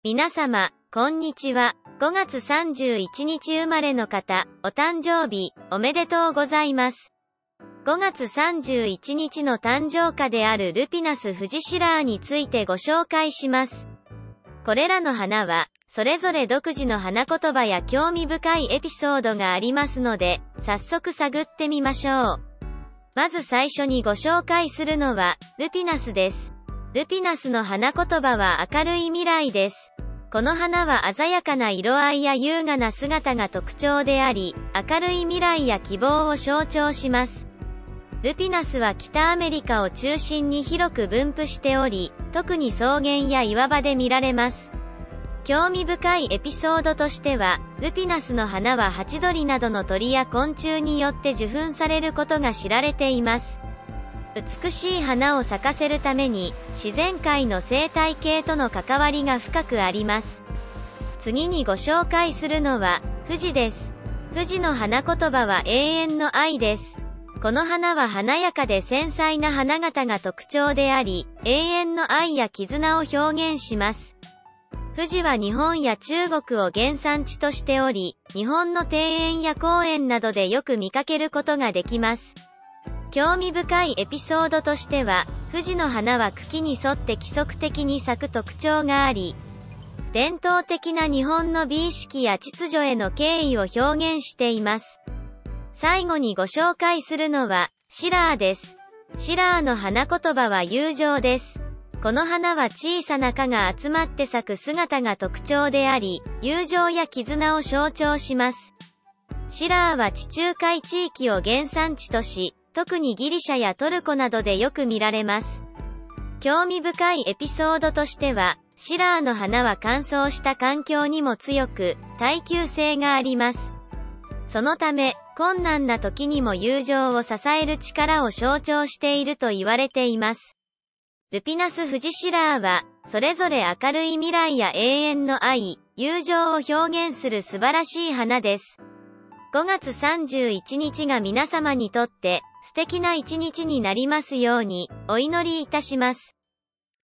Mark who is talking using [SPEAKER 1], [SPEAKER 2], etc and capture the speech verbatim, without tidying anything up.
[SPEAKER 1] 皆様、こんにちは。ごがつさんじゅういちにち生まれの方、お誕生日、おめでとうございます。ごがつさんじゅういちにちの誕生花であるルピナスフジシラーについてご紹介します。これらの花は、それぞれ独自の花言葉や興味深いエピソードがありますので、早速探ってみましょう。まず最初にご紹介するのは、ルピナスです。ルピナスの花言葉は明るい未来です。この花は鮮やかな色合いや優雅な姿が特徴であり、明るい未来や希望を象徴します。ルピナスは北アメリカを中心に広く分布しており、特に草原や岩場で見られます。興味深いエピソードとしては、ルピナスの花はハチドリなどの鳥や昆虫によって受粉されることが知られています。美しい花を咲かせるために、自然界の生態系との関わりが深くあります。次にご紹介するのは、フジです。フジの花言葉は永遠の愛です。この花は華やかで繊細な花形が特徴であり、永遠の愛や絆を表現します。フジは日本や中国を原産地としており、日本の庭園や公園などでよく見かけることができます。興味深いエピソードとしては、フジの花は茎に沿って規則的に咲く特徴があり、伝統的な日本の美意識や秩序への敬意を表現しています。最後にご紹介するのは、シラーです。シラーの花言葉は友情です。この花は小さな花が集まって咲く姿が特徴であり、友情や絆を象徴します。シラーは地中海地域を原産地とし、特にギリシャやトルコなどでよく見られます。興味深いエピソードとしては、シラーの花は乾燥した環境にも強く、耐久性があります。そのため、困難な時にも友情を支える力を象徴していると言われています。ルピナスフジシラーは、それぞれ明るい未来や永遠の愛、友情を表現する素晴らしい花です。ごがつさんじゅういちにちが皆様にとって素敵な一日になりますようにお祈りいたします。